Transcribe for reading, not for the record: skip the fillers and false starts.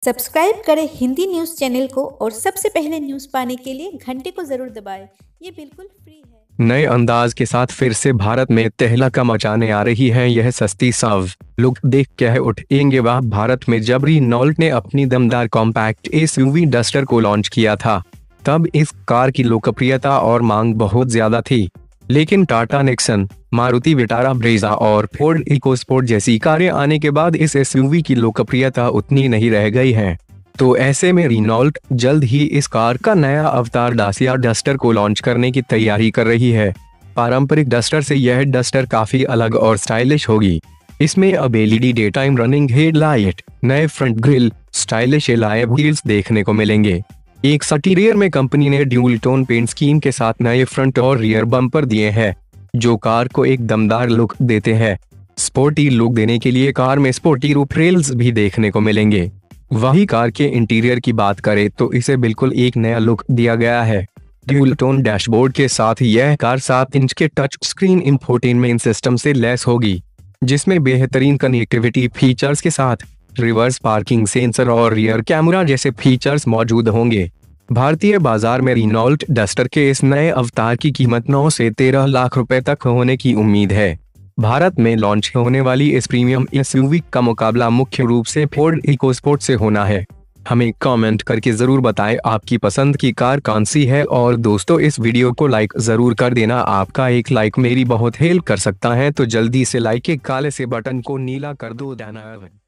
Subscribe करें Hindi news channel को और सबसे पहले न्यूज़ पाने के लिए घंटे को जरूर दबाएं। ये बिल्कुल फ्री है। नए अंदाज के साथ फिर से भारत में तहलका मचाने आ रही है यह सस्ती सव। लुक देख कह उठेंगे वाह। भारत में जब रेनॉल्ट ने अपनी दमदार कॉम्पैक्ट एसयूवी डस्टर को लॉन्च किया था तब इस कार की लोकप्रियता और मांग बहुत ज्यादा थी, लेकिन Tata Nexon, Maruti Vitara Brezza और फोर्ड इकोस्पोर्ट जैसी कारें आने के बाद इस एसयूवी की लोकप्रियता उतनी नहीं रह गई है। तो ऐसे में रेनॉल्ट जल्द ही इस कार का नया अवतार दासिया डस्टर को लॉन्च करने की तैयारी कर रही है। पारंपरिक डस्टर से यह डस्टर काफी अलग और स्टाइलिश होगी। इसमें अब LED day time running headlight, नए front grille, stylish alloy wheels देखने को मिलेंगे। एक्सटीरियर में कंपनी ने ड्यूल टोन पेंट स्कीम के साथ नए फ्रंट और रियर बम्पर दिए हैं, जो कार को एक दमदार लुक देते हैं। स्पोर्टी लुक देने के लिए कार में स्पोर्टी रूफ रेल्स भी देखने को मिलेंगे। वही कार के इंटीरियर की बात करें तो इसे बिल्कुल एक नया लुक दिया गया है। ड्यूल टोन डैशबोर्ड के साथ यह कार 7 इंच के टच स्क्रीन इंफोटेनमेंट सिस्टम से लैस होगी, जिसमें बेहतरीन कनेक्टिविटी फीचर्स के साथ रिवर्स पार्किंग सेंसर और रियर कैमरा जैसे फीचर्स मौजूद होंगे। भारतीय बाजार में रेनॉल्ट डस्टर के इस नए अवतार की कीमत 9 से 13 लाख रुपए तक होने की उम्मीद है। भारत में लॉन्च होने वाली इस प्रीमियम एसयूवी का मुकाबला मुख्य रूप से फोर्ड इकोस्पोर्ट से होना है। हमें कमेंट करके जरूर बताएं आपकी पसंद की कार कौन सी है, और दोस्तों इस वीडियो को लाइक जरूर कर देना। आपका एक लाइक मेरी बहुत हेल्प कर सकता है, तो जल्दी से लाइक के काले से बटन को नीला कर दो।